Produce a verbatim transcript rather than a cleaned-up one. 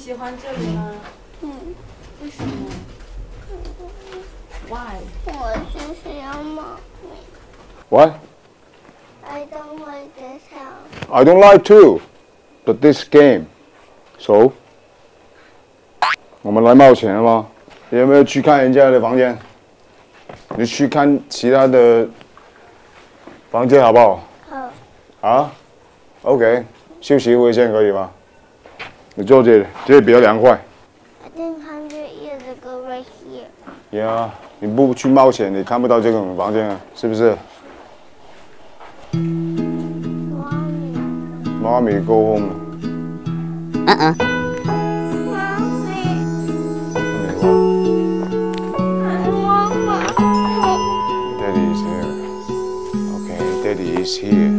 喜欢这里吗？ 嗯。 为什么 ？Why？ 我就是要妈咪。 What? I don't like this house. I don't like too, but this game. So, 我们来冒险了吗？你有没有去看人家的房间？你去看其他的房间好不好？ 好。 啊 ？OK， 休息一会先可以吗？你坐这里，这里比较凉快。 I think hundred years ago right here. Yeah， 你不去冒险，你看不到这种房间啊，是不是？ Mommy. Mommy go home. Uh-uh. Mommy. Daddy is here. Okay, Daddy is here.